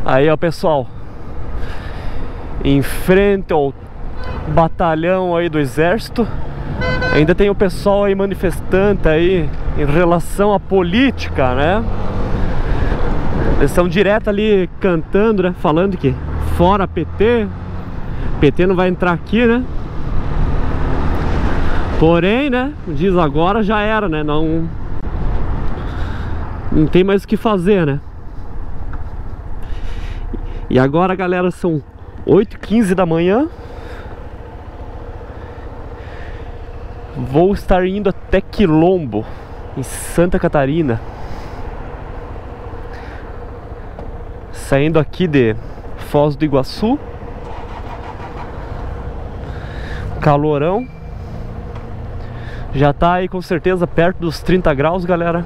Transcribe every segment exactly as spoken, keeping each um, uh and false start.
Aí, ó, pessoal, em frente ao batalhão aí do exército, ainda tem o pessoal aí manifestante aí em relação à política, né? Eles estão direto ali cantando, né? Falando que fora P T, P T não vai entrar aqui, né? Porém, né? Diz agora já era, né? Não, não tem mais o que fazer, né? E agora, galera, são oito e quinze da manhã. Vou estar indo até Quilombo, em Santa Catarina. Saindo aqui de Foz do Iguaçu. Calorão. Já tá aí com certeza perto dos trinta graus, galera.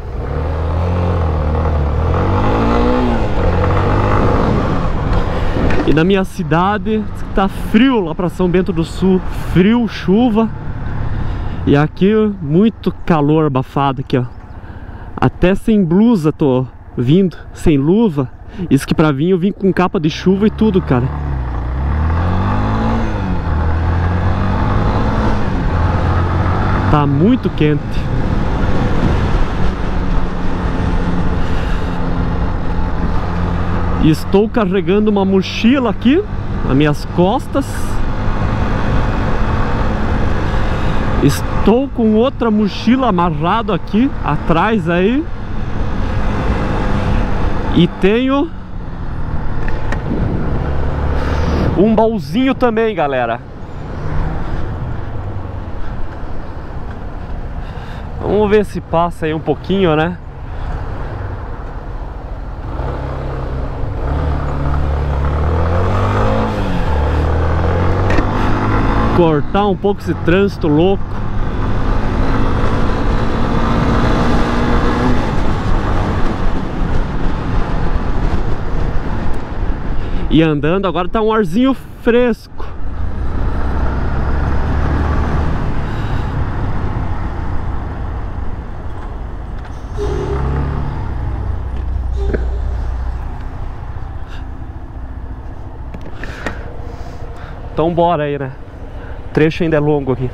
E na minha cidade tá frio lá pra São Bento do Sul. Frio, chuva. E aqui muito calor abafado aqui, ó. Até sem blusa tô vindo, sem luva. Isso que pra vir eu vim com capa de chuva e tudo, cara. Tá muito quente. Estou carregando uma mochila aqui nas minhas costas. Estou com outra mochila amarrado aqui atrás aí. E tenho um baúzinho também, galera. Vamos ver se passa aí um pouquinho, né? Cortar um pouco esse trânsito louco. E andando agora tá um arzinho fresco. Então bora aí, né? O trecho ainda é longo aqui.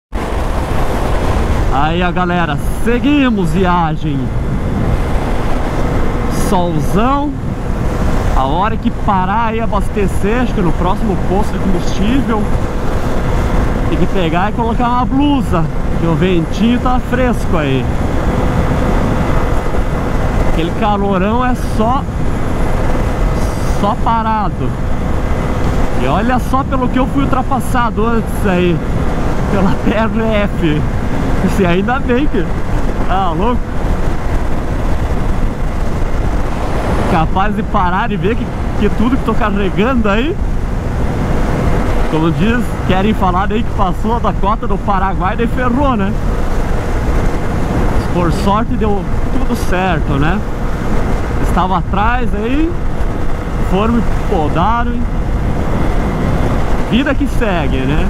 Aí, a galera, seguimos viagem. Solzão. A hora que parar aí abastecer, acho que no próximo posto de combustível, tem que pegar e colocar uma blusa, que o ventinho tá fresco aí. Aquele calorão é só Só parado. E olha só pelo que eu fui ultrapassado antes aí, pela P R F. E ainda bem que... Ah, louco. Capaz de parar e ver que, que tudo que tô carregando aí, como diz, querem falar daí que passou da cota do Paraguai, daí ferrou, né? Por sorte deu tudo certo, né? Estava atrás aí, foram me podaram. Vida que segue, né?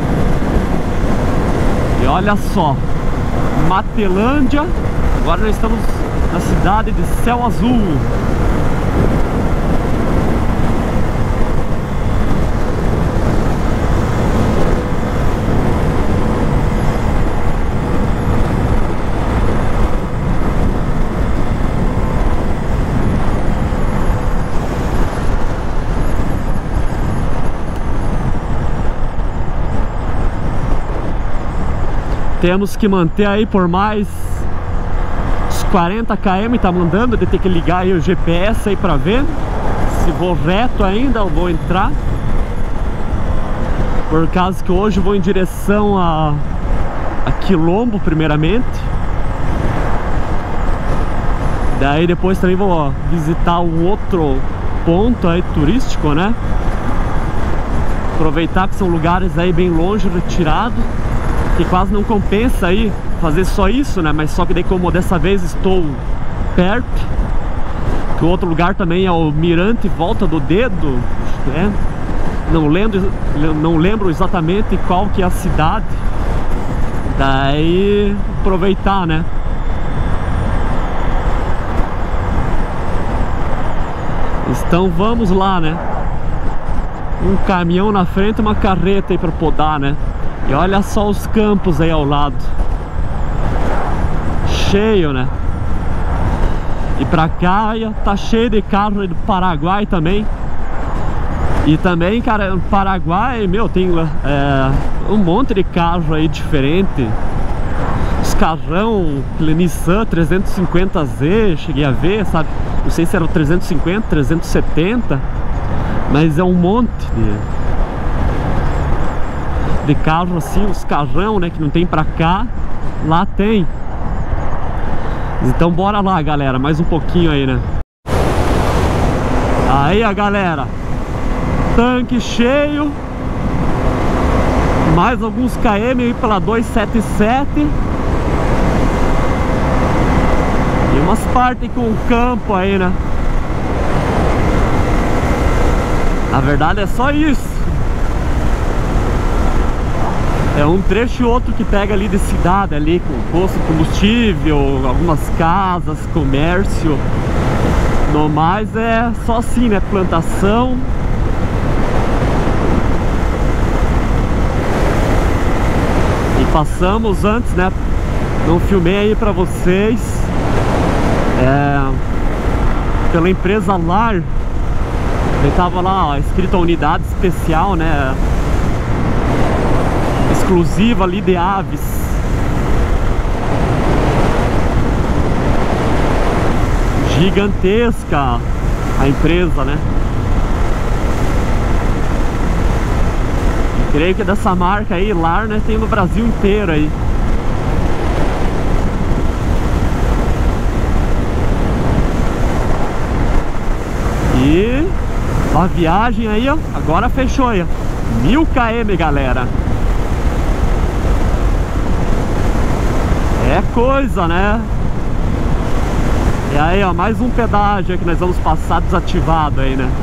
E olha só, Matelândia. Agora nós estamos na cidade de Céu Azul. Temos que manter aí por mais uns quarenta quilômetros, tá mandando, de ter que ligar aí o G P S aí pra ver se vou reto ainda, eu vou entrar. Por causa que hoje eu vou em direção a, a Quilombo primeiramente. Daí depois também vou ó, visitar um outro ponto aí turístico, né? Aproveitar que são lugares aí bem longe, retirado, que quase não compensa aí fazer só isso, né? Mas só que daí, como dessa vez estou perto, que o outro lugar também é o Mirante Volta do Dedo, né? Não lembro, não lembro exatamente qual que é a cidade. Daí aproveitar, né? Então vamos lá, né? Um caminhão na frente e uma carreta aí pra podar, né? E olha só os campos aí ao lado. Cheio, né? E pra cá tá cheio de carro aí do Paraguai também. E também, cara, no Paraguai, meu, tem é, um monte de carro aí diferente. Os carrão, Nissan trezentos e cinquenta Z, cheguei a ver, sabe? Não sei se era o trezentos e cinquenta, trezentos e setenta, mas é um monte de, de carro assim, os carrão, né, que não tem pra cá, lá tem. Então bora lá, galera, mais um pouquinho aí, né? Aí, a galera, tanque cheio, mais alguns km aí pela duzentos e setenta e sete. E umas partes com campo aí, né? Na verdade é só isso. É um trecho e outro que pega ali de cidade, ali com posto de combustível, algumas casas, comércio. No mais é só assim, né? Plantação. E passamos antes, né? Não filmei aí pra vocês. É, pela empresa Lar. Ele tava lá, ó, escrito a unidade especial, né? Exclusiva ali de aves. Gigantesca a empresa, né? E creio que dessa marca aí, Lar, né, tem no Brasil inteiro aí. E a viagem aí, ó, agora fechou aí, ó, mil quilômetros, galera. É coisa, né? E aí, ó, mais um pedágio que nós vamos passar desativado aí, né?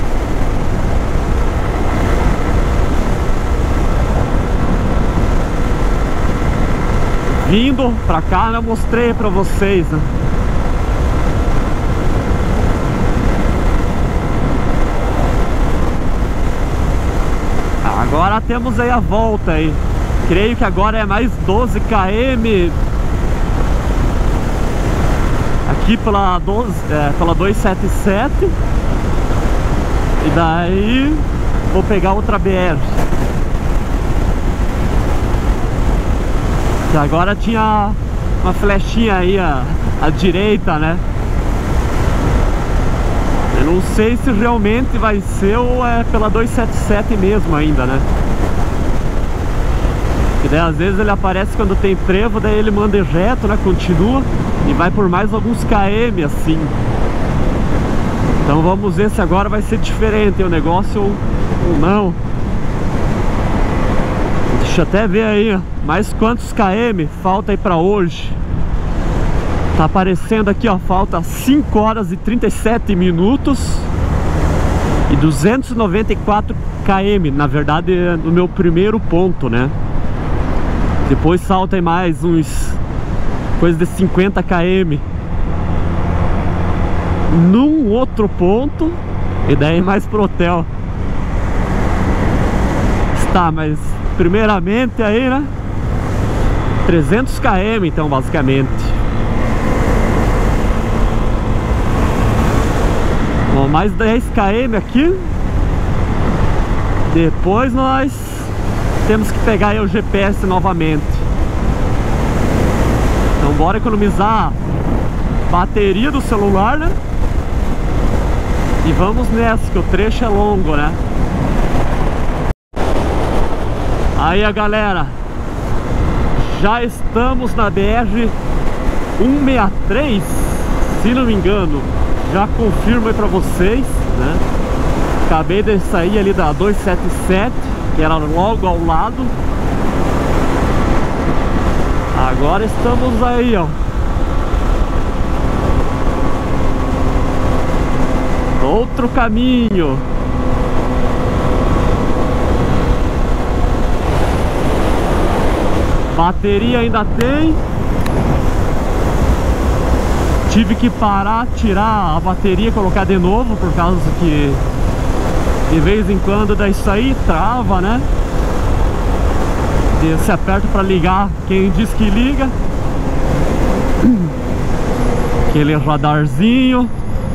Vindo pra cá, né, eu mostrei pra vocês, né? Agora temos aí a volta aí. Creio que agora é mais doze quilômetros aqui pela, doze, é, pela duzentos e setenta e sete. E daí vou pegar outra B R. Que agora tinha uma flechinha aí à, à direita, né? Eu não sei se realmente vai ser ou é pela duzentos e setenta e sete mesmo ainda, né? E daí às vezes ele aparece quando tem trevo, daí ele manda reto, né? Continua e vai por mais alguns km assim. Então vamos ver se agora vai ser diferente o negócio ou, ou não. Deixa eu até ver aí, ó, mais quantos km falta aí pra hoje. Tá aparecendo aqui, ó, falta cinco horas e trinta e sete minutos e duzentos e noventa e quatro quilômetros, na verdade no meu primeiro ponto, né? Depois salta aí mais uns coisa de cinquenta quilômetros num outro ponto e daí mais pro hotel. Está, mas primeiramente aí, né, trezentos quilômetros então, basicamente. Bom, mais dez quilômetros aqui. Depois nós temos que pegar aí o G P S novamente. Então bora economizar bateria do celular, né? E vamos nessa, que o trecho é longo, né? Aí, a galera, já estamos na B R cento e sessenta e três, se não me engano. Já confirmo aí pra vocês, né? Acabei de sair ali da duzentos e setenta e sete, que era logo ao lado. Agora estamos aí, ó, outro caminho. Bateria ainda tem. Tive que parar, tirar a bateria e colocar de novo, por causa que de vez em quando dá isso aí, trava, né? E se aperta para ligar, quem diz que liga. Aquele radarzinho.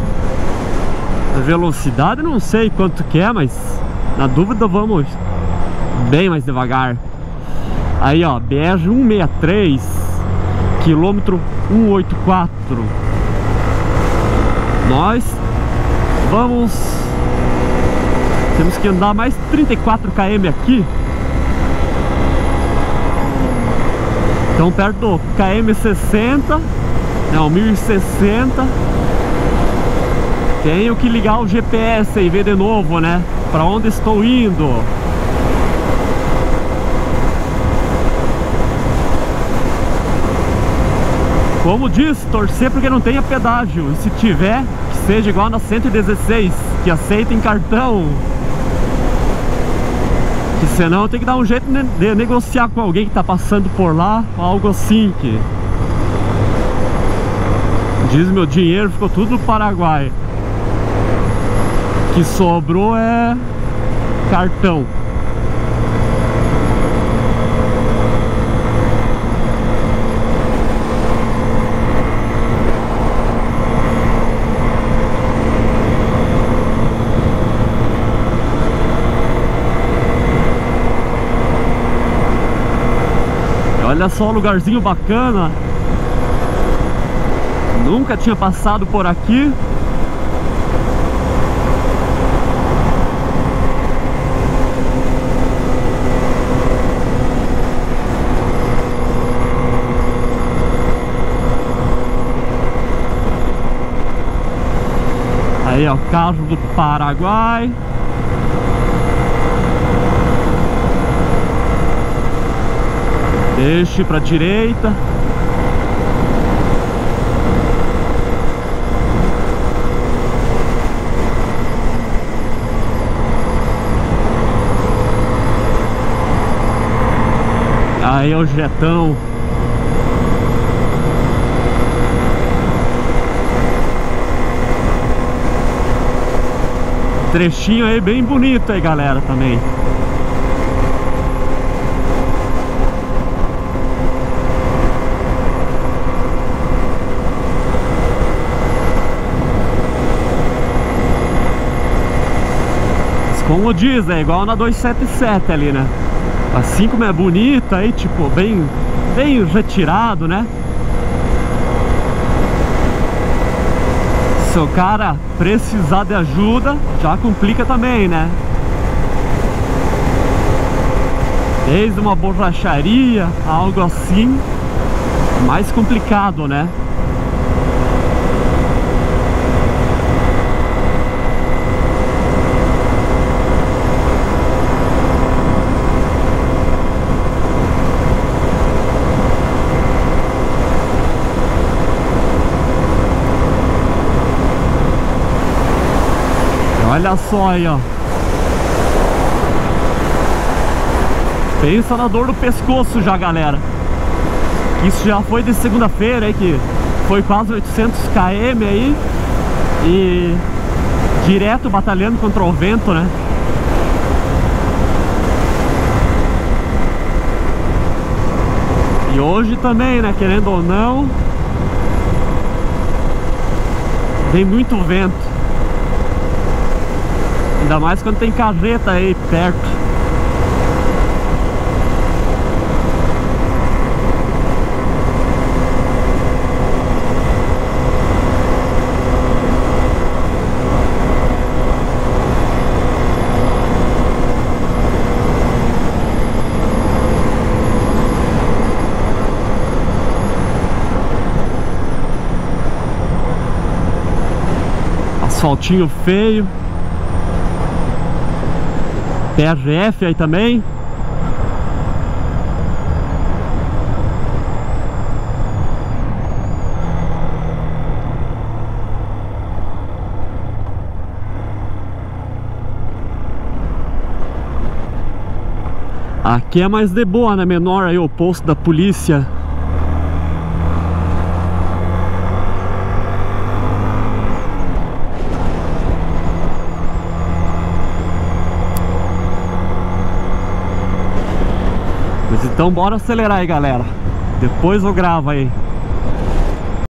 A velocidade não sei quanto que é, mas na dúvida vamos bem mais devagar. Aí ó, B R cento e sessenta e três, quilômetro cento e oitenta e quatro. Nós vamos... Temos que andar mais trinta e quatro quilômetros aqui. Então perto do quilômetro sessenta, não, mil e sessenta. Tenho que ligar o G P S e ver de novo, né? Para onde estou indo. Como diz, torcer porque não tenha pedágio. E se tiver, que seja igual na cento e dezesseis, que aceita em cartão. Que senão tem que dar um jeito de negociar com alguém que tá passando por lá, algo assim que... Diz meu dinheiro ficou tudo no Paraguai. Que sobrou é cartão. Olha só o lugarzinho bacana. Nunca tinha passado por aqui. Aí ó, carro do Paraguai. Deixe para direita. Aí é o jetão. Trechinho aí bem bonito aí, galera, também. Como diz, é igual na duzentos e setenta e sete ali, né? Assim como é bonita aí, tipo, bem, bem retirado, né? Se o cara precisar de ajuda, já complica também, né? Desde uma borracharia, algo assim, mais complicado, né? Olha só aí, ó. Pensa na dor do pescoço já, galera. Isso já foi de segunda-feira aí, que foi quase oitocentos quilômetros aí. E direto batalhando contra o vento, né? E hoje também, né? Querendo ou não, tem muito vento. Ainda mais quando tem carreta aí perto. Asfaltinho feio. P R F aí também. Aqui é mais de boa, né? Menor aí o posto da polícia. Mas então bora acelerar aí, galera. Depois eu gravo aí.